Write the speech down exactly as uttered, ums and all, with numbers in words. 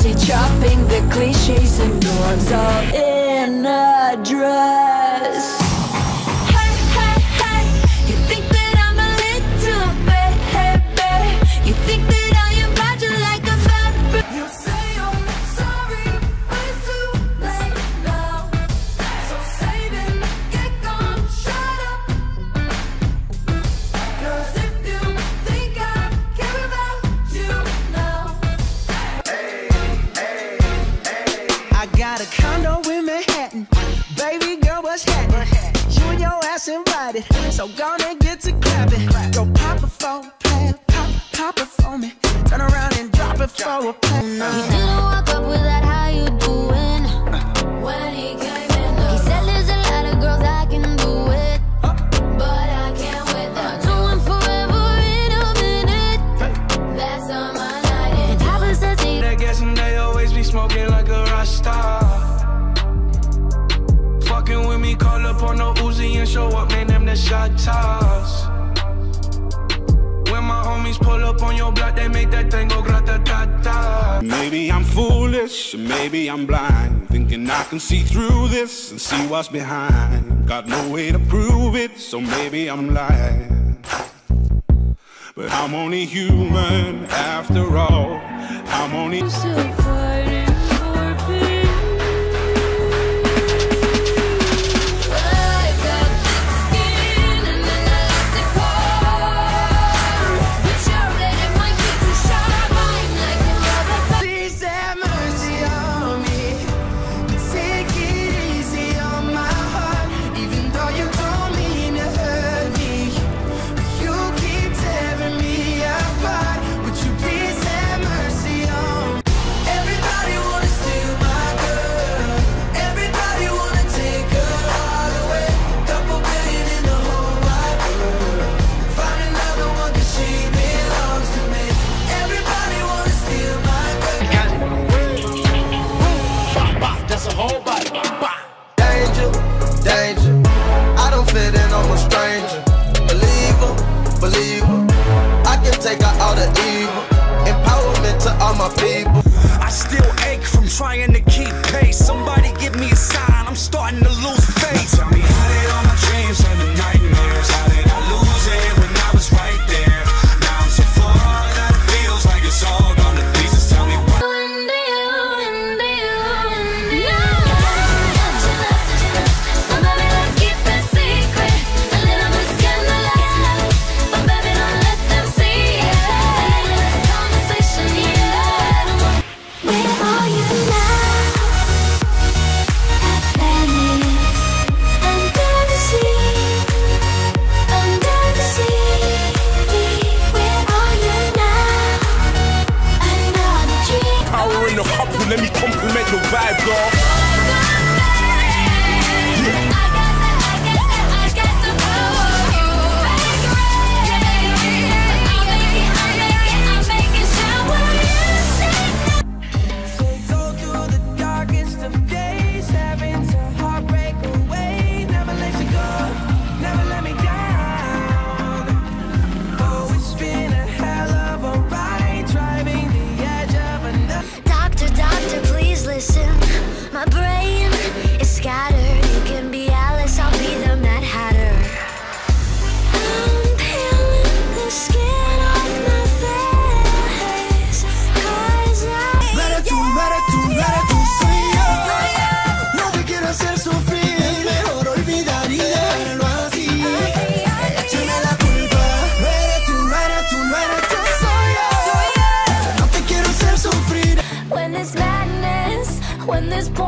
fancy chopping the cliches and norms all in a dress. Hey, hey, hey, you think that I'm a little baby? You think that I am fragile like a fabric? You say I'm sorry, but it's too late now. So save it, get gone, shut up. Cause if you think I care about you now. Hey, hey, hey. I got a condo in Manhattan. Baby girl, what's happening? You and your ass invited, so gonna get to clapping. Go pop it for a plan, pop, pop it for me. Turn around and drop it for a plan. He didn't walk up with that, how you doing? When he came in, he said there's a lot of girls I can do it, but I can't with them. Doing forever in a minute. That's on my night. And Papa says he I guess they always be smoking like a Rasta. Fucking with me, call up on the Uzi and show up, man, them the shot toss. When my homies pull up on your block, they make that thing go grata-ta-ta. Maybe I'm foolish, maybe I'm blind, thinking I can see through this and see what's behind. Got no way to prove it, so maybe I'm lying. But I'm only human after all. I'm only I'm still fighting for peace. I got skin and an elastic core, but your lady might be too sharp. I'm like a rubber. Please have mercy on me. Take it easy on my heart. Even though you don't mean to hurt me, you keep tearing me apart. Would you please have mercy on me? Everybody wanna steal my girl. Everybody wanna take her all away. Couple billion in the whole wide world. Find another one 'cause she belongs to me. Everybody wanna steal my girl. That's a whole body. Danger, danger. I don't fit in, I'm a stranger. Believer, believer. I can take out all the evil. Empowerment to all my people. I still ache from trying to keep pace. Somebody give me a sign, I'm starting to lose faith. Tell me, how did all my dreams turn to nightmares? How did I lose it when I was right there? Now I'm so far that it feels like it's all gone to pieces. Tell me why. into you, into you, into you. So baby, let's keep it secret. A little bit scandalous, but baby, don't let them see it. This conversation, yeah. Where are you now? At Venice, under the sea, under the sea. Where are you now? Another dream. Power in the couple, let me compliment the vibe, girl. Go through the darkest of days, having to heartbreak away. Never let you go, never let me down. Oh, it's been a hell of a ride, driving the edge of another. Doctor, doctor, please listen. My brain is scattered. You can be Alice, I'll be the Mad Hatter. I'm peeling the skin off my face, 'cause I- Para tú, para tú, para tú soy yo. No te quiero hacer sufrir. Es mejor olvidar y dejarlo así. Échame la culpa. No eres tú, no eres tú, no eres tú, soy yo. No te quiero hacer sufrir. When there's madness, when there's